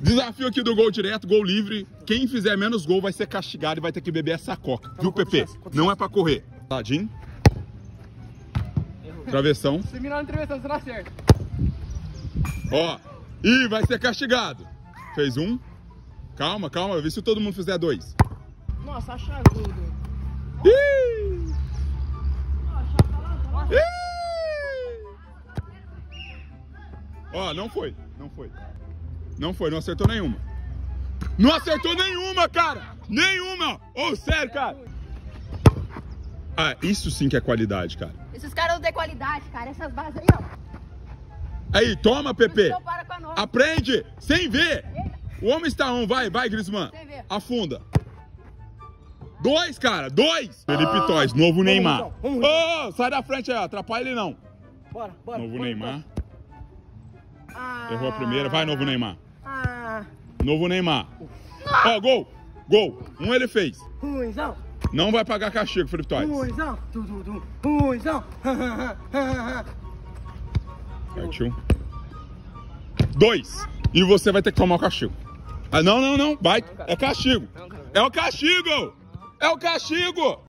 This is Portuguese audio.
Desafio aqui do gol direto, gol livre. Quem fizer menos gol vai ser castigado e vai ter que beber essa coca. Viu, Pepe? Não é pra correr. Tadinho. Travessão. Se mirar na travessão, você não acerta. Ó. Ih, vai ser castigado. Fez um. Calma, calma. Vê se todo mundo fizer dois. Nossa, achagudo. Ih! Ih! Ó, não foi. Não foi. Não foi, não acertou nenhuma. Não acertou nenhuma, cara! Nenhuma! Ô, sério, cara! Ah, isso sim que é qualidade, cara. Esses caras não têm qualidade, cara. Essas bases aí, ó. Aí, toma, Pepe. Não para com a nós. Aprende, sem ver. O homem está on, vai, Griezmann. Sem ver. Afunda. Dois, cara, dois. Felipe Toys, novo Neymar. Ô, sai da frente aí, ó. Atrapalha ele não. Bora, bora. Novo bora, Neymar. bora. Errou a primeira. Vai, novo Neymar. Ah, Novo Neymar. Ó, gol. Gol. Um ele fez. ruizão. Não vai pagar castigo, Felipe Toys. Ruizão. Ruizão. Partiu. Dois. E você vai ter que tomar o castigo. Ah, não, não, não. Vai. É castigo. É o castigo. É o castigo.